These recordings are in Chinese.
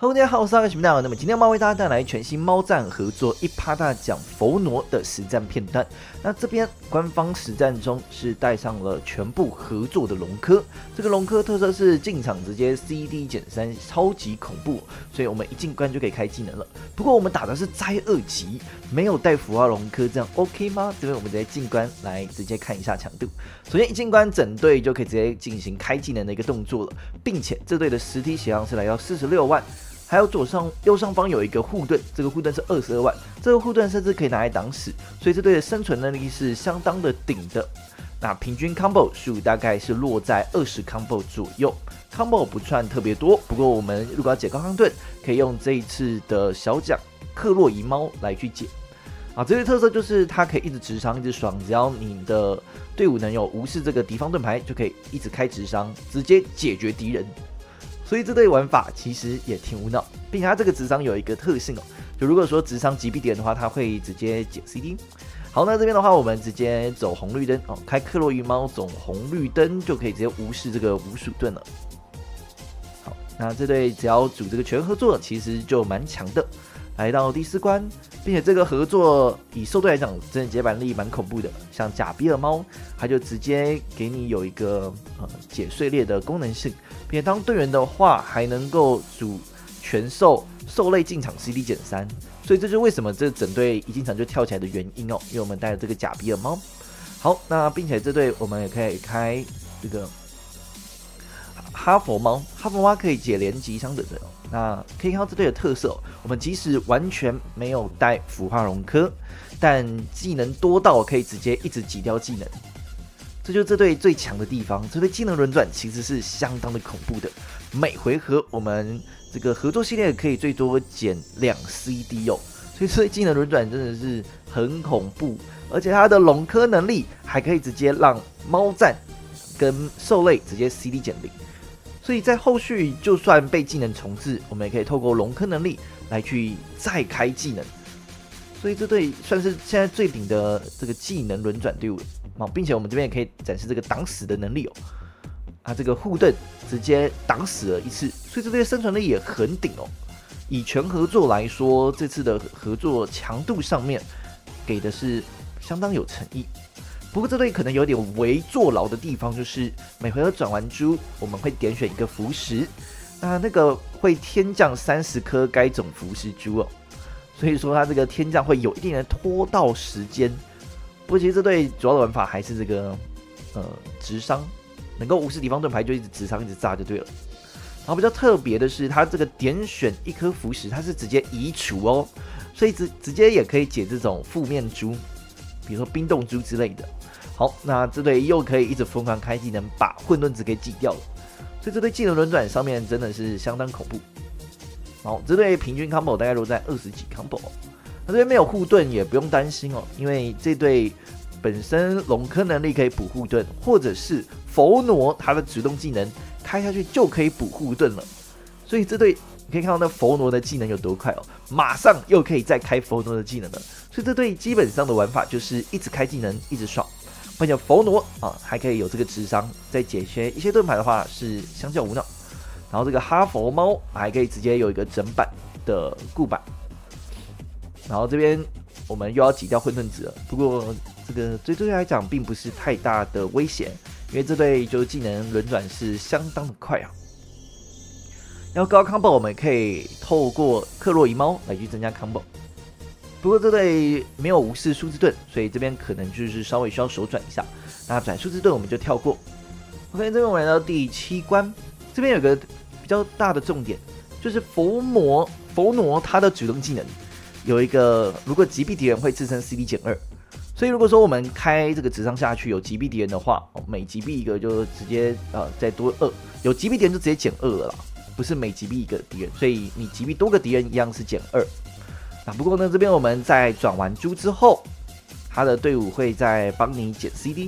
Hello，大家好，我是阿克频道。那么今天猫为大家带来全新猫战合作一趴大奖佛挪的实战片段。那这边官方实战中是带上了全部合作的龙科，这个龙科特色是进场直接 CD-3，超级恐怖，所以我们一进关就可以开技能了。不过我们打的是灾2级，没有带符号龙科，这样 OK 吗？这边我们直接进关来直接看一下强度。首先一进关，整队就可以直接进行开技能的一个动作了，并且这队的实体血量是来到46万。还有右上方有一个护盾，这个护盾是22万，这个护盾甚至可以拿来挡死，所以这队的生存能力是相当的顶的。那平均 combo 数大概是落在20 combo 左右 ，combo 不算特别多。不过我们如果要解高康盾，可以用这一次的小奖克洛伊猫来去解。啊，这个特色就是它可以一直直伤，一直爽，只要你的队伍能有无视这个敌方盾牌，就可以一直开直伤，直接解决敌人。所以这对玩法其实也挺无脑，并且它这个直伤有一个特性哦，就如果说直伤击毙敌人的话，它会直接减 CD。好，那这边的话，我们直接走红绿灯哦，开克洛伊猫走红绿灯就可以直接无视这个无鼠盾了。好，那这队只要组这个全合作，其实就蛮强的。来到第4关，并且这个合作以兽队来讲，真的解板力蛮恐怖的。像假比尔猫，它就直接给你有一个解碎裂的功能性，并且当队员的话，还能够组全兽类进场 CD-3，所以这就是为什么这整队一进场就跳起来的原因哦，因为我们带了这个假比尔猫。好，那并且这队我们也可以开这个哈佛猫，哈佛猫可以解连击伤的队哦。那可以看到这队的特色哦，我们即使完全没有带腐化龙科，但技能多到可以直接一直挤掉技能，这就是这队最强的地方。这队技能轮转其实是相当的恐怖的，每回合我们这个合作系列可以最多减2 CD 哦，所以这队技能轮转真的是很恐怖，而且它的龙科能力还可以直接让猫战跟兽类直接 CD 减0。所以在后续就算被技能重置，我们也可以透过龙科能力来去再开技能，所以这队算是现在最顶的这个技能轮转队伍了，并且我们这边也可以展示这个挡死的能力哦，啊，这个护盾直接挡死了一次，所以这队的生存力也很顶哦。以全合作来说，这次的合作强度上面给的是相当有诚意。不过这队可能有点微坐牢的地方，就是每回合转完珠，我们会点选一个符石，那个会天降30颗该种符石珠哦，所以说它这个天降会有一定的拖到时间。不过其实这队主要的玩法还是这个直伤，能够无视敌方盾牌就一直直伤一直炸就对了。然后比较特别的是，它这个点选一颗符石，它是直接移除哦，所以直接也可以解这种负面珠，比如说冰冻珠之类的。好，那这队又可以一直疯狂开技能，把混沌值给挤掉了，所以这队技能轮转上面真的是相当恐怖。好，这队平均 combo 大概落在20几 combo， 那这边没有护盾也不用担心哦，因为这队本身龙科能力可以补护盾，或者是佛挪它的主动技能开下去就可以补护盾了，所以这队你可以看到那佛挪的技能有多快哦，马上又可以再开佛挪的技能了，所以这队基本上的玩法就是一直开技能，一直爽。而且佛挪啊，还可以有这个直伤，再解决一些盾牌的话是相较无脑。然后这个哈佛猫还可以直接有一个整版的固版。然后这边我们又要挤掉混沌值了，不过这个对这队来讲并不是太大的威胁，因为这队就是技能轮转是相当的快啊。要高 combo 我们可以透过克洛伊猫来去增加 combo。不过这队没有无视数字盾，所以这边可能就是稍微需要手转一下。那转数字盾我们就跳过。OK， 这边我们来到第7关，这边有个比较大的重点，就是佛挪它的主动技能有一个，如果击毙敌人会自身 CD-2，所以如果说我们开这个直伤下去有击毙敌人的话，每击毙一个就直接再多2，有击毙敌人就直接减2了啦，不是每击毙一个敌人，所以你击毙多个敌人一样是减2。那不过呢，这边我们在转完珠之后，他的队伍会再帮你减 CD。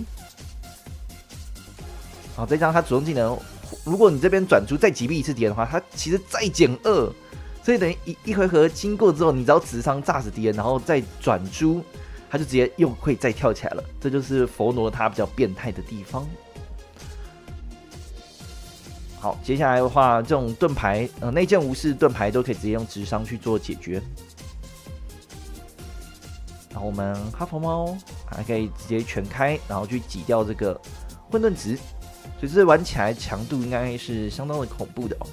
好，再加上他主动技能，如果你这边转珠再击毙一次敌人的话，他其实再减2，所以等于一回合经过之后，你只要直伤炸死敌人，然后再转珠，他就直接又会再跳起来了。这就是佛挪他比较变态的地方。 好，接下来的话，这种盾牌，内建无视盾牌都可以直接用直伤去做解决。然后我们哈佛猫还可以直接全开，然后去挤掉这个混沌值，所以这玩起来强度应该是相当的恐怖的哦。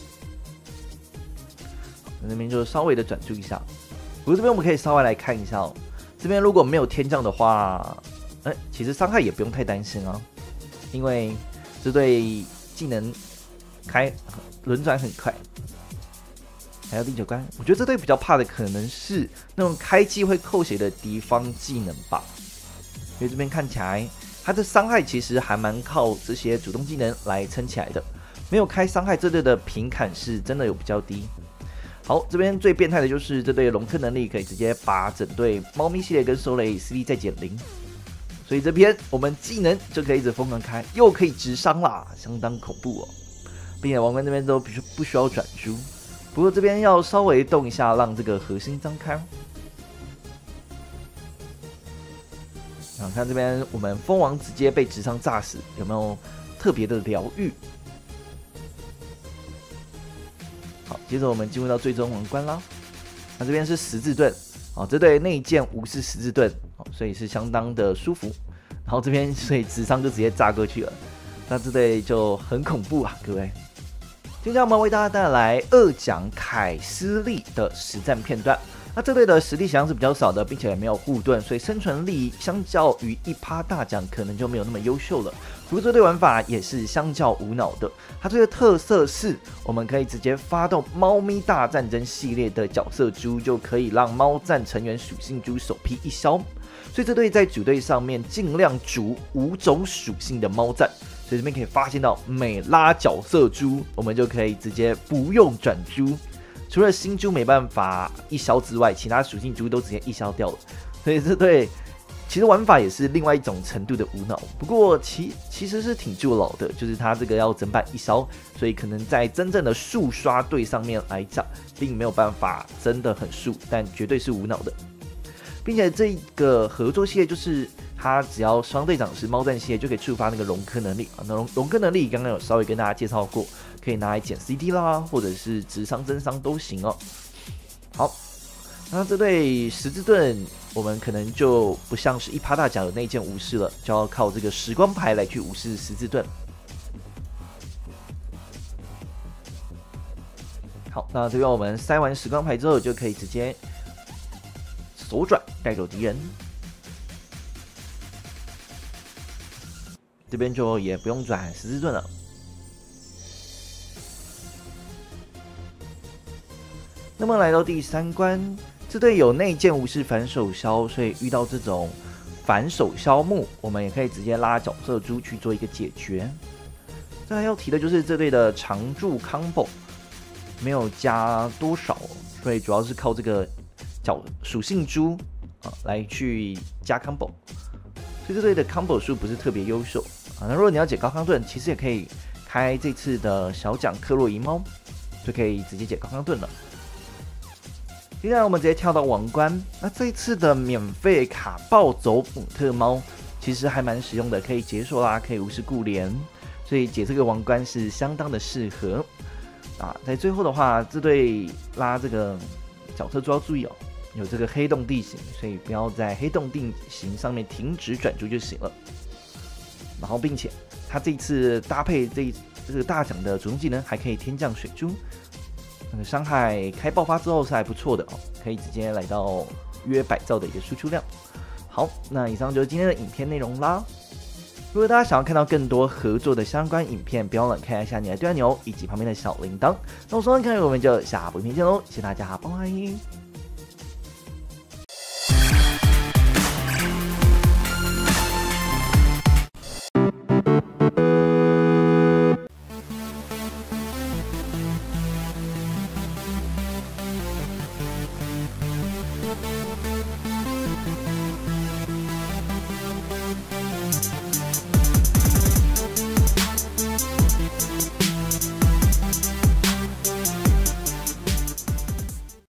那边就稍微的转注一下，不过这边我们可以稍微来看一下哦。这边如果没有天降的话，其实伤害也不用太担心啊，因为这对技能开轮转很快。还有第9关，我觉得这队比较怕的可能是那种开技会扣血的敌方技能吧，因为这边看起来它的伤害其实还蛮靠这些主动技能来撑起来的，没有开伤害，这队的平砍是真的有比较低。好，这边最变态的就是这队龙科能力可以直接把整队猫咪系列跟兽类 CD 再减0，所以这边我们技能就可以一直疯狂开，又可以直伤啦，相当恐怖哦，并且王冠这边都不需要转珠。不过这边要稍微动一下，让这个核心张开。看这边我们蜂王直接被直伤炸死，有没有特别的疗愈？好，接着我们进入到最终王冠啦。那这边是十字盾，这对内建无视十字盾，所以是相当的舒服。然后这边所以直伤就直接炸过去了，那这对就很恐怖啊，各位。接下来我们为大家带来2奖凯斯利的实战片段。那这队的实力实际上是比较少的，并且也没有护盾，所以生存力相较于1%大奖可能就没有那么优秀了。不过这队玩法也是相较无脑的，它这个特色是我们可以直接发动猫咪大战争系列的角色猪，就可以让猫战成员属性猪首批1消。所以这队在主队上面尽量组5种属性的猫战。所以这边可以发现到，每拉角色猪，我们就可以直接不用转猪，除了新猪没办法1消之外，其他属性猪都直接1消掉了。所以这对其实玩法也是另外一种程度的无脑，不过其实是挺助老的，就是它这个要整版1消，所以可能在真正的速刷队上面来讲，并没有办法真的很速，但绝对是无脑的。并且这个合作系列就是它只要双队长是猫战系列就可以触发那个龙科能力啊，那龙科能力刚刚有稍微跟大家介绍过，可以拿来减 CD 啦，或者是直伤增伤都行哦。好，那这对十字盾我们可能就不像是1%大奖的内建无视了，就要靠这个时光牌来去无视十字盾。好，那这边我们塞完时光牌之后，就可以直接左转带走敌人，这边就也不用转十字盾了。那么来到第3关，这队有内建无视反手消，所以遇到这种反手消木，我们也可以直接拉角色猪去做一个解决。再来要提的就是这队的常驻 combo 没有加多少，所以主要是靠这个属性猪来去加 combo， 所以这队的 combo 数不是特别优秀啊。那如果你要解高康盾，其实也可以开这次的小奖克洛伊猫，就可以直接解高康盾了。接下来我们直接跳到王冠，那这一次的免费卡暴走母特猫其实还蛮实用的，可以解锁啦，可以无视固连，所以解这个王冠是相当的适合啊。在最后的话，这队拉这个角色就要注意哦，有这个黑洞地形，所以不要在黑洞地形上面停止转注就行了。然后，并且它这一次搭配这个大奖的主动技能，还可以天降水珠，那个伤害开爆发之后是还不错的哦，可以直接来到约100兆的一个输出量。好，那以上就是今天的影片内容啦。如果大家想要看到更多合作的相关影片，别忘了看一下你的对按钮以及旁边的小铃铛。那我说完看，我们就下部影片见喽，谢谢大家，拜拜。